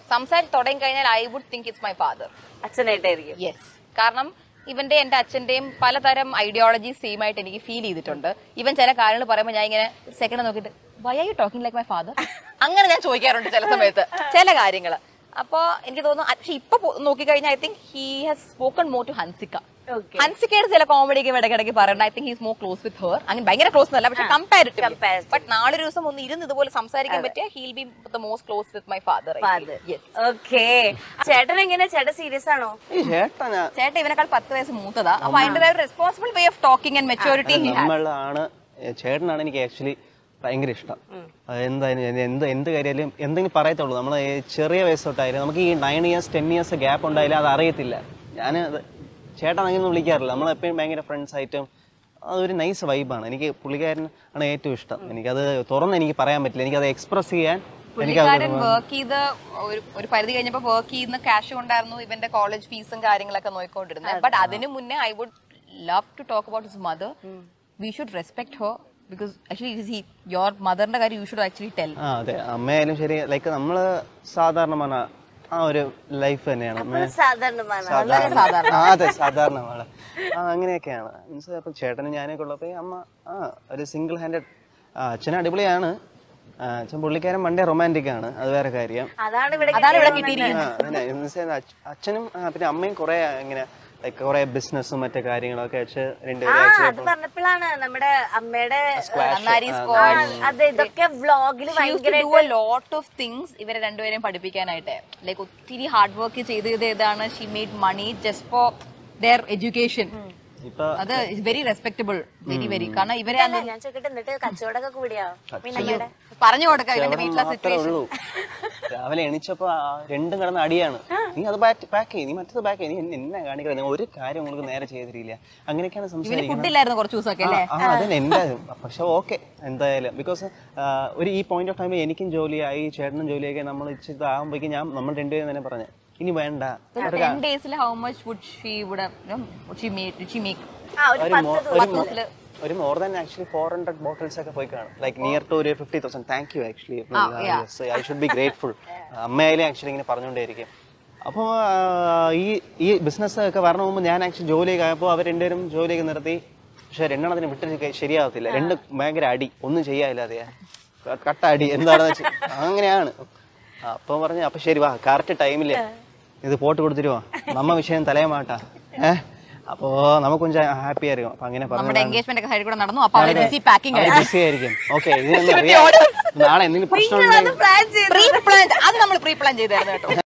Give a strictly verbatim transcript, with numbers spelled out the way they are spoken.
സംസാരിച്ച് തുടങ്ങി കഴിഞ്ഞാൽ I would think it's my father. അച്ഛനായിട്ടായിരിക്കും. യെസ്, കാരണം ഇവന്റെ എന്റെ അച്ഛന്റെയും പലതരം ഐഡിയോളജി സെയിം ആയിട്ട് എനിക്ക് ഫീൽ ചെയ്തിട്ടുണ്ട്. ഇവൻ ചില കാര്യങ്ങൾ പറയുമ്പോൾ ഞാൻ ഇങ്ങനെ സെക്കൻഡ് നോക്കിയിട്ട് why are you talking like my father അങ്ങനെ ഞാൻ ചോദിക്കാറുണ്ട് ചില സമയത്ത് ചില കാര്യങ്ങൾ. അപ്പൊ എനിക്ക് തോന്നുന്നു പക്ഷെ ഇപ്പൊ നോക്കിക്കഴിഞ്ഞാൽ I think he has spoken more to Hansika. ഹൻസിക്കയുടെ ചില കോമഡിക്ക് ഇടയ്ക്കിടയ്ക്ക് പറയുന്നത് I think he is more close with her. അങ്ങനെ ഭയങ്കര ക്ലോസ് എന്നല്ല, പക്ഷെ കമ്പാരിറ്റീവ്. ബട്ട് നാളെ ഒരു ദിവസം ഒന്ന് ഇരുന്ന് ഇതുപോലെ സംസാരിക്കാൻ പറ്റിയ he'll be the most close with my father. Okay, ചേട്ടൻ എങ്ങനെ? ചേട്ടൻ സീരിയസ് ആണോ? ചേട്ടൻ ഇവനെക്കാൾ പത്ത് വയസ്സ് മൂത്തതാ. അപ്പൊ അതിന്റെ ഒരു responsible way of talking and maturity നമ്മളാണ്. ചേട്ടനാണ് എനിക്ക് ആക്ച്വലി ഭയങ്കര ഇഷ്ടം. എന്തായാലും എന്ത് എന്ത് കാര്യമായാലും എന്തെങ്കിലും പറയത്തുള്ളൂ. നമ്മൾ ചെറിയ വയസ്സ് തൊട്ടായാലും നമുക്ക് ഈ nine years ten years gap ഉണ്ടായാലും അത് അറിയത്തില്ല. ഞാൻ ചേട്ടൻ അങ്ങനെ ഒന്നും വിളിക്കാറില്ല. നമ്മളെപ്പോഴും ഭയങ്കര ഫ്രണ്ട്സ് ആയിട്ടും അതൊരു നൈസ് വൈബാണ്. എനിക്ക് പുള്ളിക്കാരൻ ആണ് ഏറ്റവും ഇഷ്ടം. എനിക്കത് തുറന്ന് എനിക്ക് പറയാൻ പറ്റില്ല. എനിക്കത് എക്സ്പ്രസ് ചെയ്യാൻ പുള്ളിക്കാരൻ വർക്ക് ചെയ്ത് ഒരു പരിധി കഴിഞ്ഞപ്പോ വർക്ക് ചെയ്യുന്ന ക്യാഷ് കൊണ്ടായിരുന്നു ഇവന്റെ കോളേജ് ഫീസും കാര്യങ്ങളൊക്കെ നോക്കിക്കൊണ്ടിരുന്നത്. ബട്ട് അതിനു മുന്നേ I would love to talk about his mother. We should respect her because actually you see your mother ന്റെ കാര്യം you should actually tell. ആ അതെ, അമ്മയായാലും ശരി ലൈക്ക് നമ്മള് സാധാരണമാണ് ആ ഒരു ലൈഫ് തന്നെയാണ്. അതെ, സാധാരണമാണ്. ആ അങ്ങനെയൊക്കെയാണ്. മീൻസ് അപ്പൊ ചേട്ടനും ഞാനൊക്കെ ഉള്ളപ്പോ അമ്മ ആ ഒരു സിംഗിൾ ഹാൻഡഡ്. അച്ഛൻ അടിപൊളിയാണ്. അച്ഛൻ പുള്ളിക്കാരൻ വണ്ടേ റൊമാൻറ്റിക് ആണ്, അത് വേറെ കാര്യം. അച്ഛനും പിന്നെ അമ്മയും കുറെ ഇങ്ങനെ കുറെ ബിസിനസ്സും മറ്റു കാര്യങ്ങളൊക്കെ വെച്ച് അത് പറഞ്ഞപ്പോഴാണ് നമ്മുടെ അമ്മയുടെ ഇതൊക്കെ വ്ളോഗിൽ ലോട്ട് ഓഫ് തിങ്സ് ഇവരെ രണ്ടുപേരെയും പഠിപ്പിക്കാനായിട്ട്. ലൈക്ക് ഒത്തിരി ഹാർഡ് വർക്ക് ചെയ്ത് ചെയ്ത് ഏതാണ് she made money just for their education. അത് വെരി റെസ്പെക്ടബിൾ, വെരി വെരി. കാരണം ഇവരെ ഞാൻ ചോദിക്കട്ടെ കച്ചവടമൊക്കെ കൂടിയാ പറഞ്ഞു കൊടുക്കാം ഇവന്റെ വീട്ടിലെ സിറ്റുവേഷൻ. രാവിലെ എണീച്ചപ്പോ രണ്ടും കിടന്ന അടിയാണ്. നീ അത് പാക്ക് ചെയ്യും, നീ മറ്റത് പാക്ക് ചെയ്യും, നീ എന്നെ കാണിക്കുന്നത് ഒരു കാര്യം നിങ്ങൾക്ക് നേരെ ചെയ്തിട്ടില്ല. അങ്ങനെയൊക്കെയാണ് സംസാരിക്കുന്നത്. കുറച്ച് ദിവസമൊക്കെ അതന്നെ എന്റെ. പക്ഷെ ഓക്കെ എന്തായാലും ബിക്കോസ് ഒരു ഈ പോയിന്റ് ഓഫ് ടൈമിൽ എനിക്കും ജോലിയായി ചേട്ടനും ജോലിയൊക്കെ നമ്മൾ ഇച്ചിരി ആകുമ്പോഴേക്കും ഞാൻ നമ്മൾ രണ്ടുപേരും തന്നെ പറഞ്ഞു ഇനി വേണ്ട. ഒരു more than actually four hundred bottles ഒക്കെ പോയി കാണും. ലൈക്ക് നിയർ ടു ഒരു fifty thousand. Thank you actually, I should be grateful. അമ്മയായാലും ആക്ച്വലി ഇങ്ങനെ പറഞ്ഞുകൊണ്ടേയിരിക്കും. അപ്പോൾ ഈ ഈ ബിസിനസ് ഒക്കെ വരണ മുമ്പ് ഞാൻ ആക്ച്വലി ജോലിയൊക്കെ ആയപ്പോൾ അവർ രണ്ടുപേരും ജോലിയൊക്കെ നിർത്തി. പക്ഷെ രണ്ടെണ്ണത്തിന് വിട്ട് ശരിയാവത്തില്ല. രണ്ട് ഭയങ്കര അടി, ഒന്നും ചെയ്യാനില്ലാതെ കട്ട അടി എന്താണെന്ന് വെച്ചാൽ അങ്ങനെയാണ്. അപ്പൊ പറഞ്ഞു അപ്പൊ ശരി വാ കറക്റ്റ് ടൈമില് ഇത് പോട്ട് കൊടുത്തിരുവാ നമ്മ വിഷയം തലയമാട്ടാ. ഏഹ് അപ്പോ നമുക്ക് കൊഞ്ചം ഹാപ്പി ആയിരിക്കും. അപ്പൊ അങ്ങനെ ബിസി ആയിരിക്കും. ഓക്കെ, നാളെ എന്തെങ്കിലും പ്രശ്നം